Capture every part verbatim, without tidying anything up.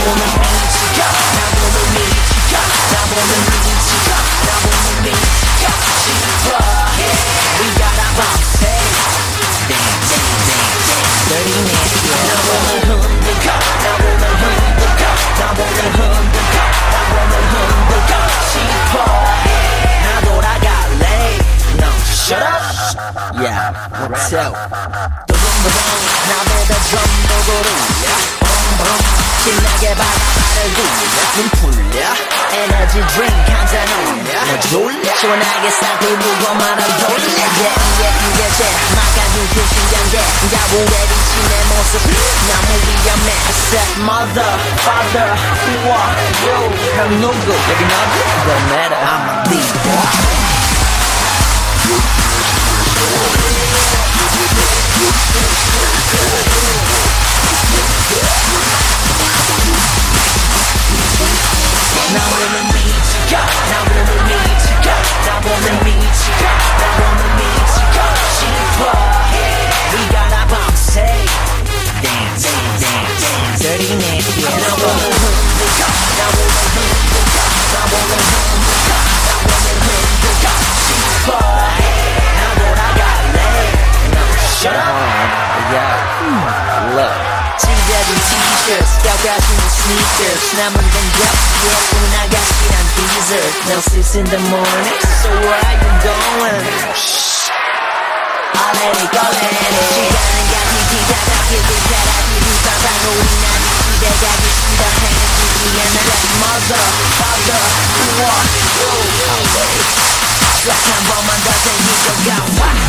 보는 미치가 나 보는 미치가 나 보는 미치가 나 보는 미치가 싶어 We gotta bounce it Dance, dance, dance Dirty nasty 나 보는 흔들까 나 보는 흔들까 나 보는 흔들까 나 보는 흔들까 싶어 나 돌아갈래 No, shut up Yeah, what's up 두근두근 나보다 좀더 고르냐 신나게 바다바를 굴려 눈 풀려 에너지 드링크 한잔 올려 너 졸려 시원하게 싹 들고 말을 돌려 Yeah, yeah, 이게 제 막아준 신경계 야구에 비친 내 모습 나 무리함에 I said mother, father, who are you 그럼 누구 여기 너도 Don't matter I'm a leader 나 보는 미치가 나 보는 미치가 나 보는 미치가 나 보는 미치가 싶어 We gotta bounce it Dance, dance, dance Dirty nasty 나 보는 흔들까 나 보는 흔들까 나 보는 흔들까 나 보는 흔들까 싶어 나 돌아갈래 No, shut up Yeah, look 찢어진 t-shirts 깎아주는 sneakers 남은 건 겹치에 나가시란 dessert No six in the morning So where are you going? Shh I'll let it go, let it 시간은 가지 기다려 길을 따라지 비방방 우리 나지 집에 가기 싫어 행해주기에 나 Mother, father, who are you? 딱 한 번만 더 생기고 가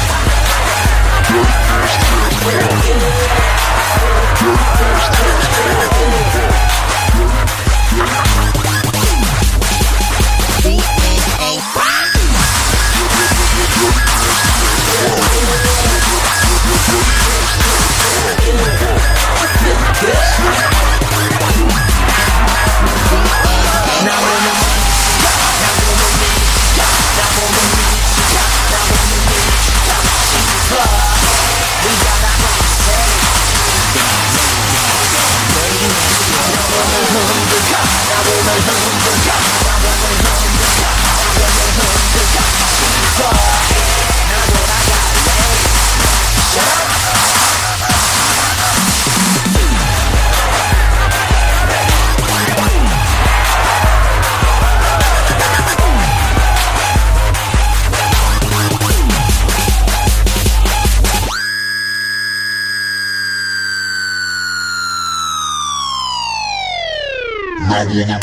I wanna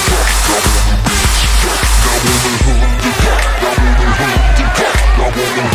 be